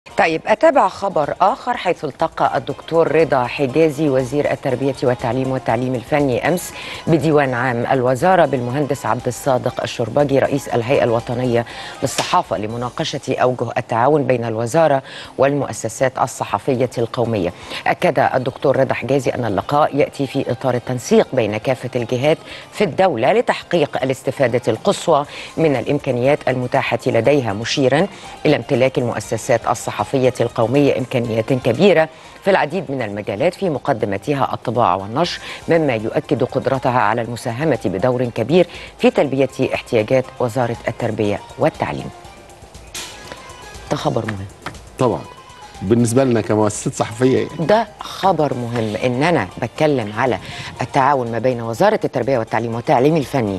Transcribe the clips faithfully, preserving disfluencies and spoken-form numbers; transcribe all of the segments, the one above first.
طيب أتابع خبر آخر، حيث التقى الدكتور رضا حجازي وزير التربية والتعليم والتعليم الفني أمس بديوان عام الوزارة بالمهندس عبد الصادق الشرباجي رئيس الهيئة الوطنية للصحافة لمناقشة أوجه التعاون بين الوزارة والمؤسسات الصحفية القومية. أكد الدكتور رضا حجازي أن اللقاء يأتي في إطار التنسيق بين كافة الجهات في الدولة لتحقيق الاستفادة القصوى من الإمكانيات المتاحة لديها، مشيرا إلى امتلاك المؤسسات الصحفية القومية إمكانيات كبيرة في العديد من المجالات في مقدمتها الطباعة والنشر، مما يؤكد قدرتها على المساهمة بدور كبير في تلبية احتياجات وزارة التربية والتعليم. ده خبر مهم طبعا بالنسبة لنا كمؤسسات صحفية يعني. ده خبر مهم ان انا بتكلم على التعاون ما بين وزارة التربية والتعليم والتعليم الفني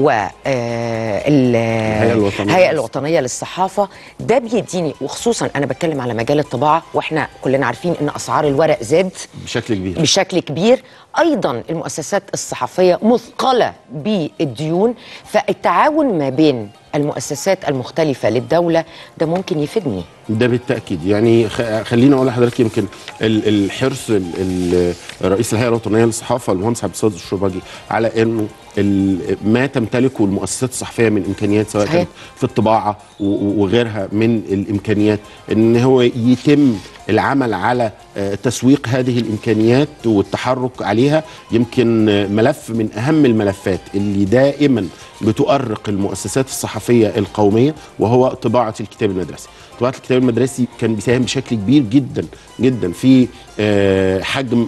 والهيئة الوطنية للصحافة. ده بيديني، وخصوصا انا بتكلم على مجال الطباعة، واحنا كلنا عارفين ان اسعار الورق زاد بشكل كبير بشكل كبير. ايضا المؤسسات الصحفية مثقلة بالديون، فالتعاون ما بين المؤسسات المختلفة للدولة ده ممكن يفيدني. ده بالتأكيد يعني. خليني أقول لحضرتك، يمكن الحرص رئيس الهيئة الوطنية للصحافة المهندس عبد الصادق الشرباجي على أنه ما تمتلكه المؤسسات الصحفية من إمكانيات، سواء كانت في الطباعة وغيرها من الإمكانيات، أن هو يتم العمل على تسويق هذه الإمكانيات والتحرك عليها. يمكن ملف من أهم الملفات اللي دائما بتؤرق المؤسسات الصحفية القومية وهو طباعة الكتاب المدرسي. طباعة الكتاب المدرسي كان بيساهم بشكل كبير جدا جدا في حجم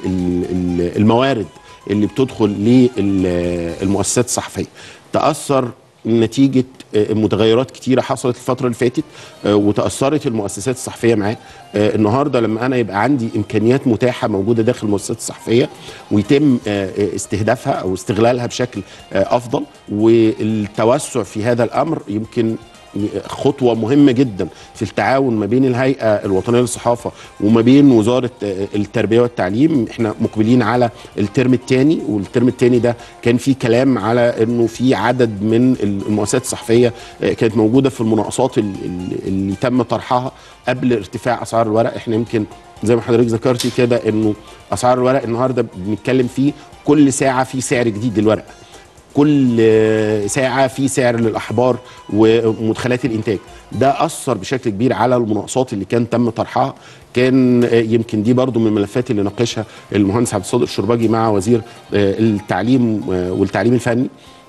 الموارد اللي بتدخل للمؤسسات الصحفية. تأثر نتيجة متغيرات كتيرة حصلت الفترة اللي فاتت وتأثرت المؤسسات الصحفية معاه. النهاردة لما أنا يبقى عندي إمكانيات متاحة موجودة داخل المؤسسات الصحفية ويتم استهدافها أو استغلالها بشكل أفضل، والتوسع في هذا الأمر يمكن خطوة مهمة جدا في التعاون ما بين الهيئة الوطنية للصحافة وما بين وزارة التربية والتعليم. احنا مقبلين على الترم الثاني، والترم الثاني ده كان فيه كلام على انه في عدد من المؤسسات الصحفية كانت موجودة في المناقصات اللي تم طرحها قبل ارتفاع اسعار الورق. احنا يمكن زي ما حضرتك ذكرتي كده انه اسعار الورق النهارده بنتكلم فيه كل ساعة في سعر جديد للورق، كل ساعة في سعر للأحبار ومدخلات الإنتاج. ده أثر بشكل كبير على المناقصات اللي كان تم طرحها. كان يمكن دي برضو من الملفات اللي ناقشها المهندس عبد الصادق الشرباجي مع وزير التعليم والتعليم الفني،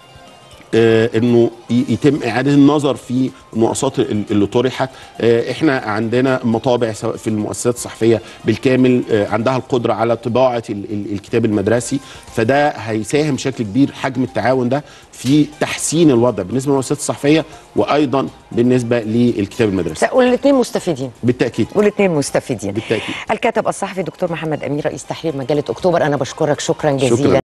انه يتم اعاده النظر في المناقصات اللي طرحت. احنا عندنا مطابع سواء في المؤسسات الصحفيه بالكامل عندها القدره على طباعه الكتاب المدرسي، فده هيساهم بشكل كبير حجم التعاون ده في تحسين الوضع بالنسبه للمؤسسات الصحفيه وايضا بالنسبه للكتاب المدرسي. والاثنين مستفيدين بالتاكيد، والاثنين مستفيدين بالتاكيد. الكاتب الصحفي دكتور محمد امين رئيس تحرير مجله اكتوبر، انا بشكرك شكرا جزيلا. شكرا.